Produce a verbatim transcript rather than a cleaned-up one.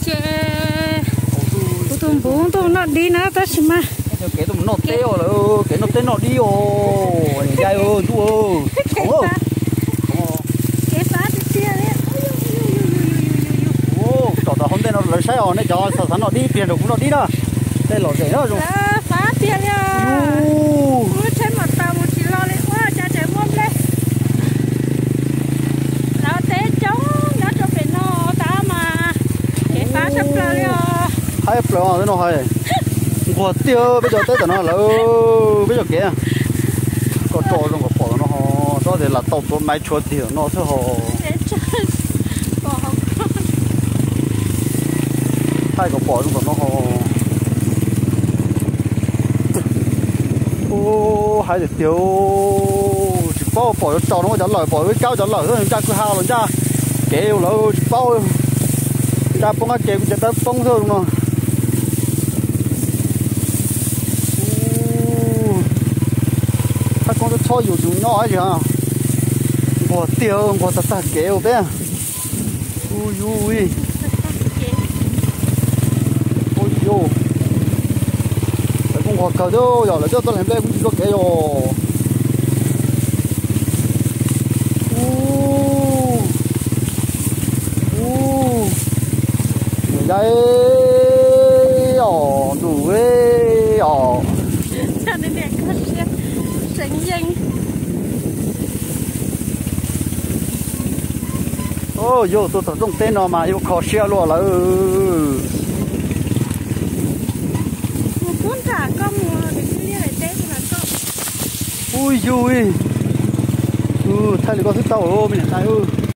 chè tụm bún tụm nó đi nó tới xem mà cái tụm nó teo là cái nó teo nó đi ô này gai ơi chú ơi ồ cái phá thì chia đấy ô tao tao không tên nó lấy xe này cho sao sao nó đi tiền được cũng nó đi đó đây là cái đó rồi phá tiền nha cứ thêm một tàu một chỉ lo lên quá cha chạy mua lên nó té chống nó cho phải nó ta mà cái phá sắp ra liền hai plong nó hay quả tiêu bây giờ tới nó là bây giờ kìa có trò trong cái bỏ nó ho đó thì là tàu tôi máy chuột thì nó sẽ ho hai cái bỏ trong cái nó ho ô hai cái tiêu chỉ bao bỏ cho nó cho lời bỏ cái cao cho lời thôi cha cứ hao rồi cha kéo là chỉ bao cha phong cái kéo chỉ tới phong thôi đúng không con nó cho nhiều chúng nhỏ ấy chứ hả? Bỏ tiêu, bỏ tạt tạt kéo bé. Ui ui. Ôi yo. Cái con họ cầu đâu, giờ là cho tôi làm bé cũng chỉ có kéo rồi. U. U. Đây. Ồ, đủ ấy. Ồ. Ô yo tôi tập trung tên nó mà yêu khó xe luôn là ừ muốn cả con mùa để cứ liên lại tên là con ui ui ừ thay được con thích tao ô mình lại ừ